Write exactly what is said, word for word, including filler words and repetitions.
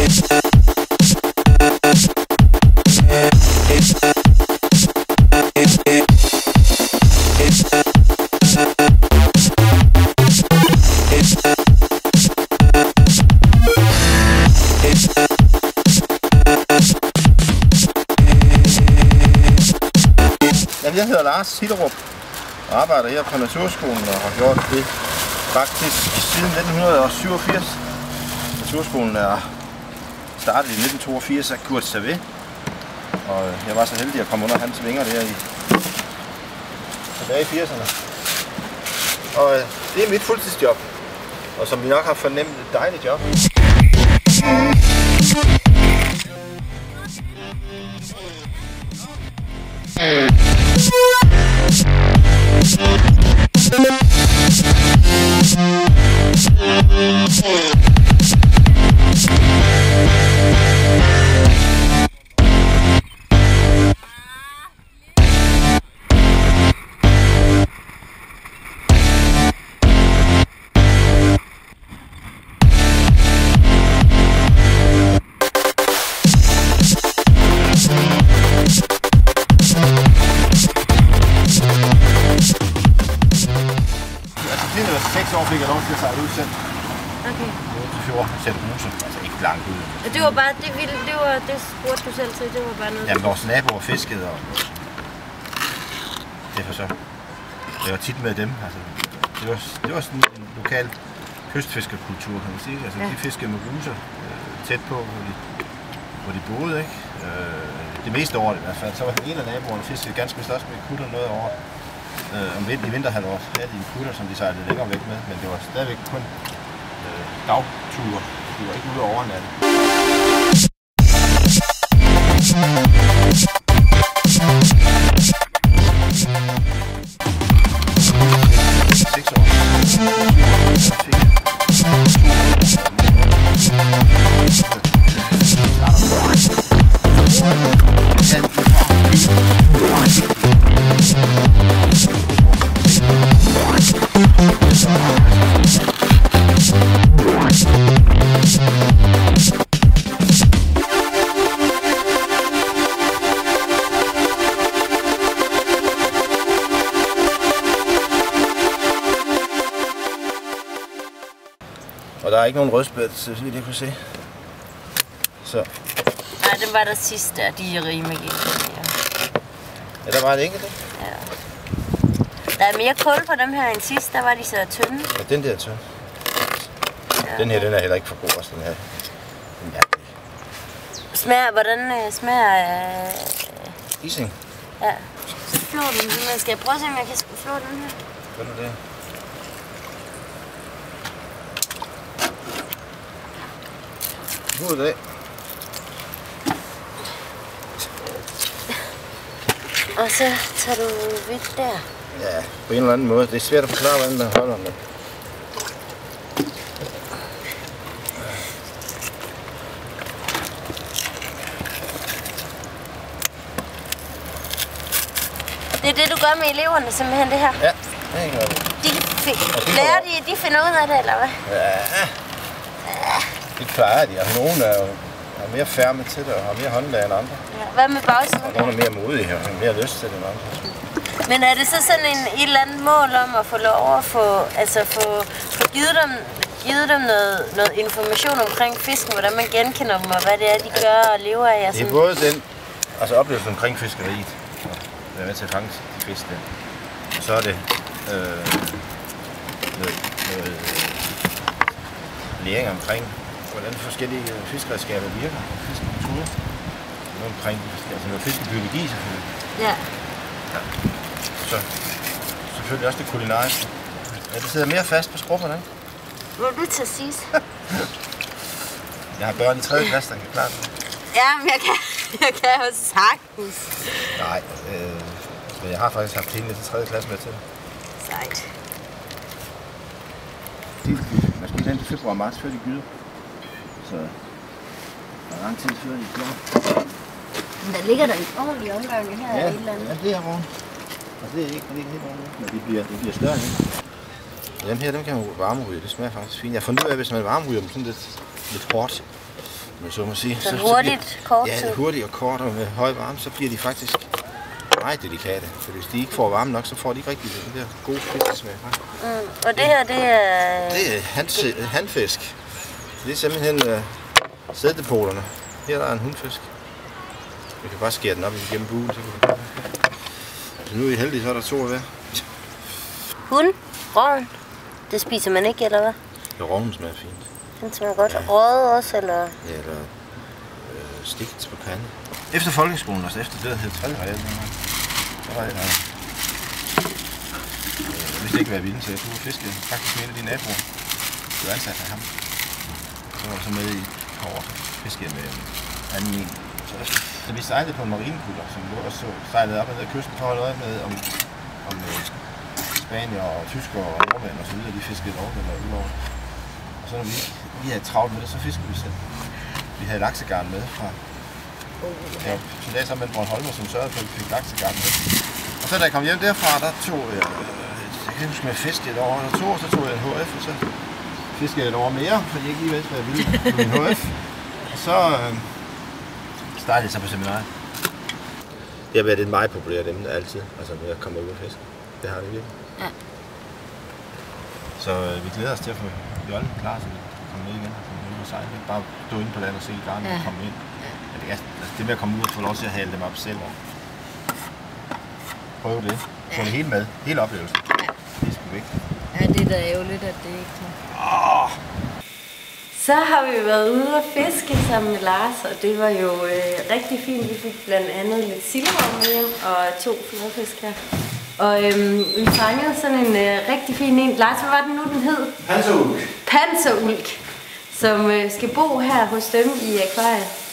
Jeg hedder Lars Hilderup og arbejder her på Naturskolen og har gjort det faktisk siden nitten syvogfirs. Naturskolen er startet i nitten toogfirs af Kurt Savé, og jeg var så heldig at komme under hans vinger der i tilbage i firserne. Og det er mit fuldtidsjob, og som I nok har fornemt, et dejligt job. seks år fik jeg lov til at sejle ud selv. Okay. Til fjorden, selv huse, altså ikke langt ud. Det var bare, det ville, det var, det spurgte du selv til, det var bare noget. Jamen vores naboer fiskede, og derfor så. Jeg var tit med dem, altså. Det var, det var sådan en lokal kystfiskerkultur, kan man sige. Altså ja. De fiskede med ruser øh, tæt på, hvor de, hvor de boede, ikke? Øh, det meste år i hvert fald. Så var en af naboerne fiskede ganske vist også med kutter noget over. Øh, om vind, i vinterhalvåret havde de en kutter, som de sejlede længere væk med, men det var stadigvæk kun øh, dagture. De var ikke ude at overnatte. seks år. Og der er ikke nogen rødspæt, så vidt jeg kunne se. Så. Nej, det var der sidste der, de er rimelig ikke. Ja, der var en enkelt. Ja. Der er mere kul på dem her end sidst, der var de så tynde. Ja, den der er tynd. Ja. Den her, den er heller ikke for god, også den her. Den er smager, hvordan uh, smager... Uh... Ising. Ja. Så flå den. Men skal jeg prøve at se, om jeg kan flå den her? Hvad er det? God dag. Og så tager du vidt der. Ja, på en eller anden måde. Det er svært at forklare, hvordan der holder med. Det er det, du gør med eleverne, simpelthen det her? Ja, det gør det. De lærer de, de finder ud af det, eller hvad? Ja. Ja. Det plejer de, og nogle er jo er mere færme til det, og har mere håndlag end andre. Ja. Hvad med bagsiden? Og nogle er mere modige, og har mere lyst til det end andre. Men er det så sådan en, et eller andet mål om at få lov at få, altså få, få givet dem, givet dem noget, noget information omkring fisken, hvordan man genkender dem, og hvad det er, de gør og lever af? Det er både den, altså oplevelsen omkring fiskeriet, og være med til at fange de fisk der. Og så er det øh, noget, noget læring omkring, hvordan forskellige fiskeredskaber virker, fiskekultur. Noget omkring, altså noget fiskebiologi selvfølgelig. Ja. Ja. Så selvfølgelig også det kulinariske. Ja, det sidder mere fast på skrubberne, ikke? Hvor er du til at sige? Jeg har børn i tredje klasse, der kan klare det. Ja, men jeg kan, jeg kan jo sagtens. Nej, øh, men jeg har faktisk haft penge til tredje klasse med til det. Sejt. Man skal hen til februar marts, før de gyder. Så der er lang tid før de gyder. Men der ligger der en ordentlig omgang her ja, et eller andet. Ja, det er rundt. Altså det er ikke, det er ikke helt ordentligt, men de bliver, de bliver større nu. Dem her, dem kan man varmeryge, det smager faktisk fint. Jeg har fundet ud af, hvis man varmeryger dem sådan lidt, lidt hårdt, men så må sige. Så, så hurtigt, så kort Ja, tid. hurtigt og kort og med høj varme, så bliver de faktisk meget delikate. For hvis de ikke får varme nok, så får de ikke rigtig den der gode fiskesmag. Mm. Og det her, det er... Det er hand, handfisk. Det er simpelthen uh, sæddepoterne. Her der er en hundfisk. Vi kan bare skære den op igennem buen. Så, kan så nu er I heldige, så er der to af hver. Hund? Rogn? Det spiser man ikke, eller hvad? Ja, rognen smager fint. Den smager godt. Ja. Røget også, eller? Ja, eller øh, stigt på pande. Efter folkeskolen, altså efter det, der hed tredje real, så var jeg... Øh, jeg vidste ikke, hvad jeg ville, så jeg tog og fiskede faktisk med en af de naboer. Jeg blev ansat af ham. Så var jeg så med i et par år, så fiskede jeg med en anden en. Så, så vi sejlede på en marinekutter, som lå og så sejlede op ad kysten for at holde øje med, om, om øh, spanier og tyskere og nordmænd og så videre, de fiskede over eller udover. Og så når vi, vi havde travlt med det, så fiskede vi selv. Vi havde laksegarn med fra... Ja, så det er sammen med en Bornholmer, som sørgede for, at vi fik laksegarn med. Og så da jeg kom hjem derfra, der tog jeg... Jeg kan huske, at jeg fiskede et år eller to, og så tog jeg en H F, og så fiskede jeg et år mere, fordi jeg ikke lige vidste, hvad jeg ville med min H F. Og så øh, startede jeg så på seminaret. Det har været et meget populært emne altid, altså med at komme ud og fiske. Det har det virkelig. Ja. Så øh, vi glæder os til at få Jollen klar, så vi kan komme med igen og komme ud og sejle. Bare stå inde på land og se garnet ja. og komme ind. Ja, det, er, altså, det med at komme ud og få lov til at hale dem op selv og prøve det. Få det hele med. Hele oplevelsen. Ja. Det er sgu vigtigt. Ja, det er da ærgerligt, at det ikke kan. Oh. Så har vi været ude og fiske sammen med Lars, og det var jo øh, rigtig fint. Vi fik blandt andet lidt sildevarme med hjem og to fladfisk her. Og øhm, vi fangede sådan en øh, rigtig fin en. Lars, hvad var det nu, den hed? Panserulk. Panserulk, som øh, skal bo her hos dem i akvariet.